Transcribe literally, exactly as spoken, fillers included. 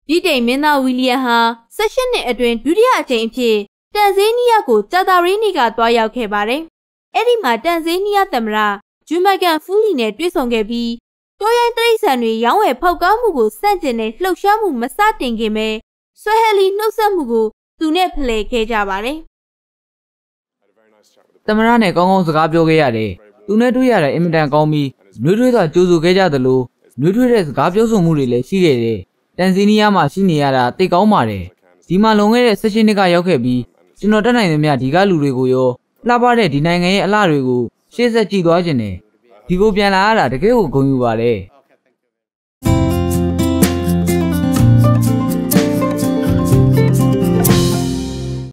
ပြည်တိန်မင်းသားဝီလီယံဟာဆယ့်ရှစ်နှစ်အတွင်းဒုတိယအကြိမ်အဖြစ်တန်ဇေးနီးယားကိုကြာသပတေးနေ့ကသွားရောက်ခဲ့ပါတယ်။အဲ့ဒီမှာတန်ဇေးနီးယားသမ္မတဂျူမကန်ဖူလီနဲ့တွေ့ဆုံခဲ့ပြီးတိုးရိုင်းတိရစ္ဆာန်တွေရောင်းဝယ်ဖောက်ကားမှုကိုစန့်ကျင်တဲ့လှုပ်ရှားမှုမစတင်ခင်ပဲဆွဲဟလီနှုတ်ဆက်မှုကိုသူနဲ့ဖလှယ်ခဲ့ကြပါတယ်။သမ္မတနဲ့ကောင်းကောင်းစကားပြောခဲ့ရတယ်။သူနဲ့တွေ့ရတဲ့အင်မတန်ကောင်းပြီးနှွေးထွေးစွာကြိုဆိုခဲ့ကြသလိုနှွေးထွေးတဲ့စကားပြောဆိုမှုတွေလည်းရှိခဲ့တယ်။တန်ဇီနီးယားမှာရှိနေရတာသိကောင်းပါတယ်။ဒီမှာလွန်ခဲ့တဲ့ဆယ့်ရှစ်နှစ်ကရောက်ခဲ့ပြီးကျွန်တော်တက်နိုင်သမျှဒီကလူတွေကိုရောလှပတဲ့ဒီနိုင်ငံရဲ့အလှတွေကိုရှေ့ဆက်ကြည့်သွားခြင်းနဲ့ဒီကိုပြန်လာရတာတကယ်ကိုဂုဏ်ယူပါတယ်။